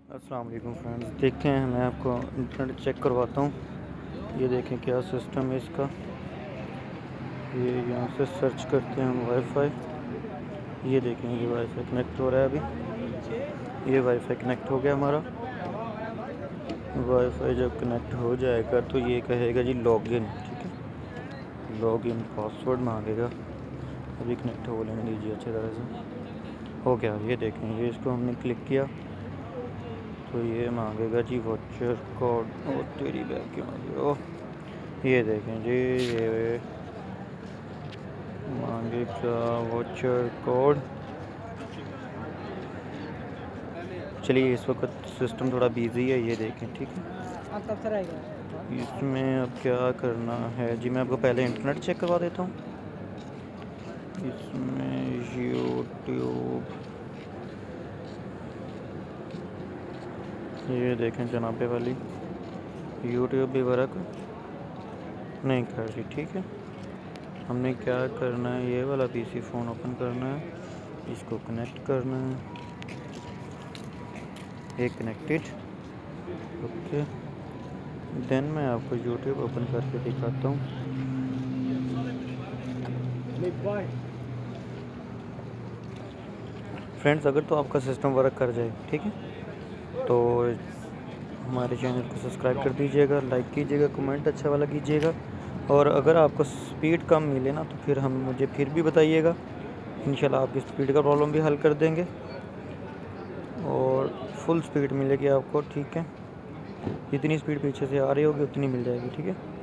अस्सलाम वालेकुम फ्रेंड्स, देखते हैं मैं आपको इंटरनेट चेक करवाता हूँ। ये देखें क्या सिस्टम है इसका। ये यहाँ से सर्च करते हैं हम वाईफाई। ये देखें ये वाईफाई कनेक्ट हो रहा है अभी। ये वाईफाई कनेक्ट हो गया हमारा। वाईफाई जब कनेक्ट हो जाएगा तो ये कहेगा जी लॉगिन, ठीक है। लॉगिन पासवर्ड मांगेगा। अभी कनेक्ट हो लेने दीजिए अच्छी तरह से। हो गया, ये देखें ये इसको हमने क्लिक किया तो ये मांगेगा जी वाचर कोड। ओ तेरी बैग क्यों आ गई। ओह ये देखें जी, ये मांगेगा वाचर कोड। चलिए इस वक्त सिस्टम थोड़ा बिजी है, ये देखें, ठीक है। इसमें अब क्या करना है जी, मैं आपको पहले इंटरनेट चेक करवा देता हूँ। इसमें यूट्यूब, ये देखें जनाबे वाली यूट्यूब भी वर्क नहीं कर रही, ठीक है। हमने क्या करना है, ये वाला पीसी फ़ोन ओपन करना है, इसको कनेक्ट करना है। ये कनेक्टेड, ओके। देन मैं आपको यूट्यूब ओपन करके दिखाता हूँ। फ्रेंड्स अगर तो आपका सिस्टम वर्क कर जाए, ठीक है, तो हमारे चैनल को सब्सक्राइब कर दीजिएगा, लाइक कीजिएगा, कमेंट अच्छा वाला कीजिएगा। और अगर आपको स्पीड कम मिले ना तो फिर मुझे फिर भी बताइएगा, इंशाल्लाह आपकी स्पीड का प्रॉब्लम भी हल कर देंगे और फुल स्पीड मिलेगी आपको, ठीक है। जितनी स्पीड पीछे से आ रही होगी उतनी मिल जाएगी, ठीक है।